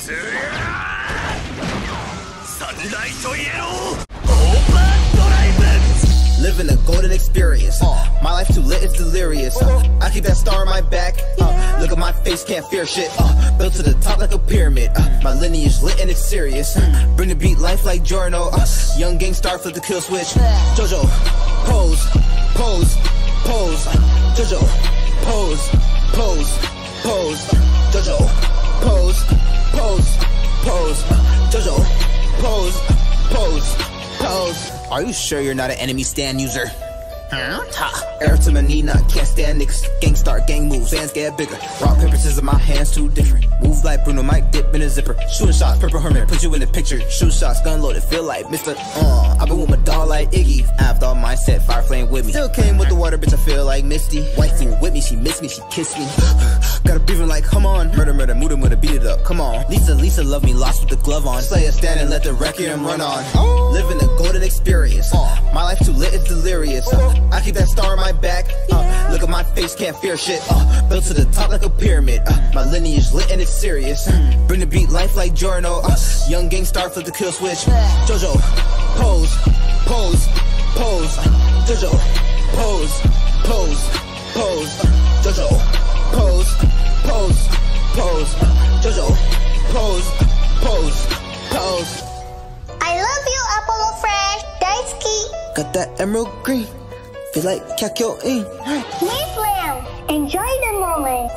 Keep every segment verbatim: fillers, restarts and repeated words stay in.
Living a golden experience. Uh, my life too lit, it's delirious. Uh, I keep that star on my back. Uh, look at my face, can't fear shit. Uh, built to the top like a pyramid. Uh, my lineage lit and it's serious. Uh, bring the beat life like Giorno. Uh, young gang star, flip the kill switch. JoJo Pose, pose, pose. JoJo Pose, pose, pose. JoJo Pose, pose, pose. JoJo Pose, pose, pose. Are you sure you're not an enemy stand user? Huh? Ha! Air to my Nina, can't stand niggas. Gang start, gang moves, fans get bigger. Rock, paper, scissors, my hands too different. Move like Bruno, might dip in a zipper. Shooting shots, purple hermit, put you in the picture. Shoot shots, gun loaded, feel like Mister Uh, I been with my dog like Iggy. After all mindset, fire flame with me. Still came with the water, bitch, I feel like Misty. White fool with me, she missed me, she kissed me. Gotta breathe like, come on. Murder, murder, mood murder, beat it up, come on. Lisa, Lisa, love me, lost with the glove on. Slayer stand and let the record and run on. Living a golden experience. My life too lit, it's delirious. I keep that star on my back. Uh, look at my face, can't fear shit. Uh, built to the top like a pyramid. Uh, my lineage lit and it's serious. Uh, bring the beat life like Giorno. Uh, young gang star, flip the kill switch. JoJo Pose, pose, pose. JoJo Pose, pose, pose. JoJo Pose, pose, pose. JoJo Pose, pose, pose. I love you, Apollo Fresh. Daisuke. Got that emerald green. Feel like Kakyoin. Wait, Lamb. Enjoy the moment.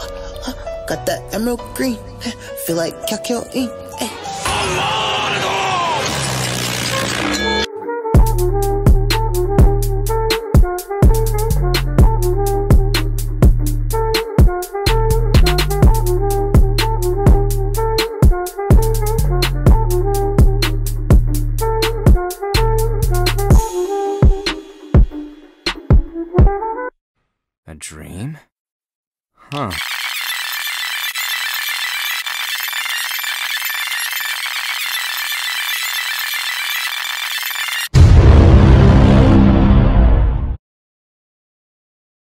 Got that emerald green. Feel like Kakyoin. A dream? Huh.